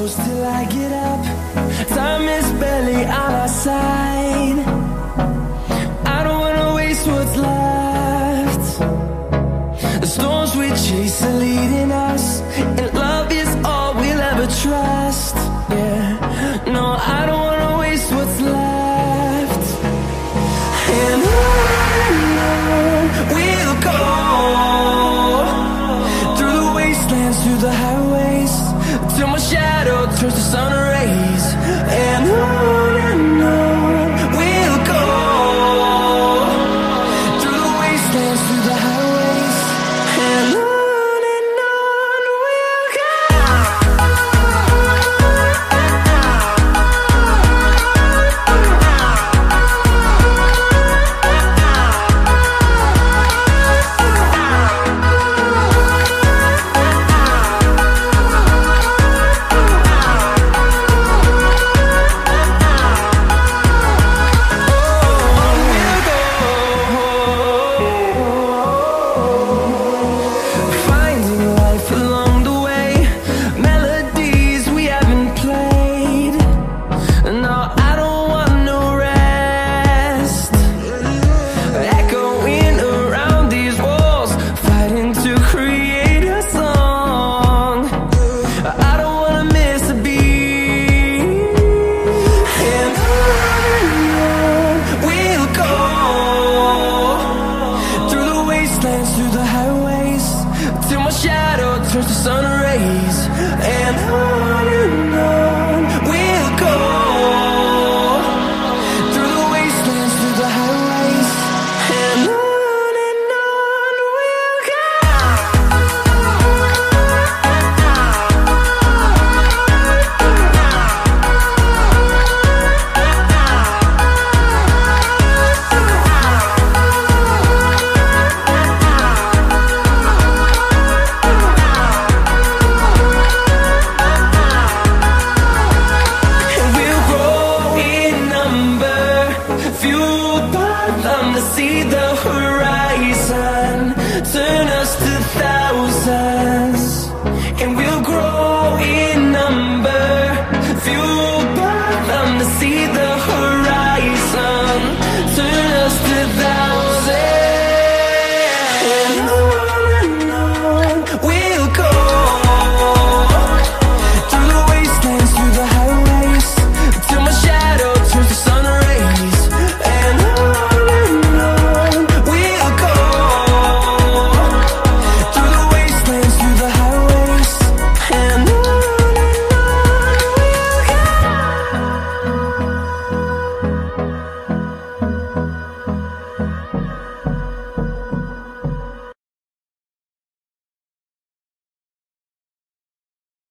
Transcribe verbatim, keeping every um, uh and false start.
close till I get up. Time is barely on our side. I don't wanna waste what's left. The storms we chase are leading us, and love is all we'll ever trust. Yeah, no, I don't wanna waste what's left. And on we'll go, through the wastelands, through the highways, till my shadow turns to sun rays. And on and on we'll go, through the wastelands, through the highways, and on and on we'll go. Finding life along the way, melodies we haven't played. No, I don't want no rest. Echoing around these walls, fighting to create a song. I don't wanna miss a beat. And on we'll go, through the wastelands, through the highways, till my shadow turns to sun rays. And on and on we'll go, through the wastelands, through the highways, and on and on we'll go. And we'll grow in number, fueled by them to see the